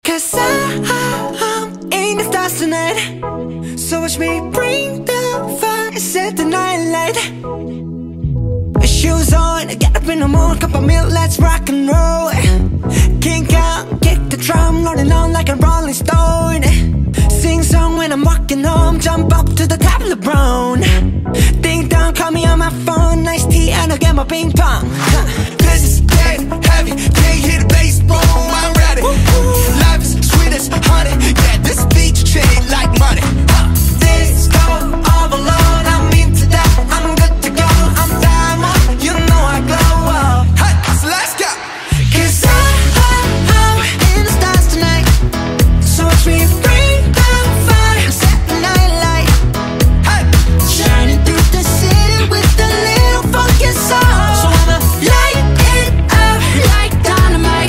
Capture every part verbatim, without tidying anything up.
Cause I'm in the stars tonight. So watch me bring the fire, set the night light. Shoes on, get up in the morning, cup of milk, let's rock and roll. Kink out, kick the drum, rolling on like a rolling stone. Sing song when I'm walking home, jump up to the top of the brown. Ding dong, call me on my phone, nice tea and I'll get my ping pong. This is dead heavy, can't hear the bass, boom, I'm ready. Life is sweet as honey, yeah, this beat chain like money. This go overload, I'm into that, I'm good to go, I'm diamond, you know I glow up. Hey, so let's go. Cause I'm in the stars tonight. So watch me bring the fire, set the night light. Hey, Shining through the city with a little funky soul. So I'ma light it up like dynamite.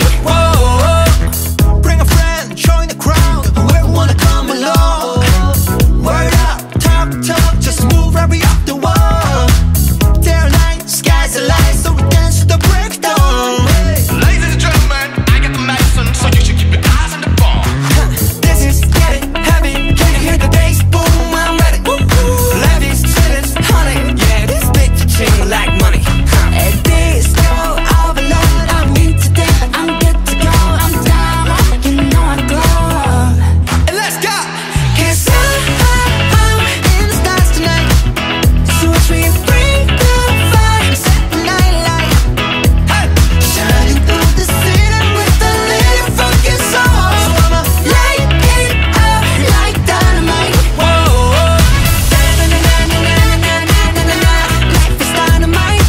whoa, bring a friend, join the crowd, whoever wanna come along. Word up, talk, talk, just move right up the wall. There light, sky's the light, so we dance to the breakdown. Ladies and gentlemen, I got the medicine, so you should keep your eyes on the ball. This is getting heavy, can you hear the bass? Boom, I'm ready. Life is sweet as honey, yeah, this bitch ching like money. And this go overload, I'm into that, I'm good to go, I'm diamond, you know I glow. And let's go. Cause I'm in the stars tonight. So watch me bring the fire, set the night light. Hey, Shining through the city with a little funky soul. So I'ma light it up like dynamite. whoa, Da-na-na-na-na-na-na-na-na-na. Life is dynamite.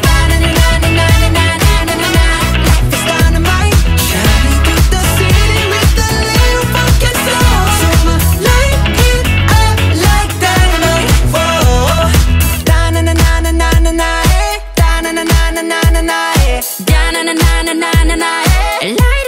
Da-na-na-na-na-na-na-na-na-na. Life is dynamite. Shining through the city with a little funky soul. So I'ma light it up like dynamite. whoa. Da-na-na-na-na-na-na, eh. Da-na-na-na-na-na-na, eh. Da-na-na-na-na-na-na, eh. Light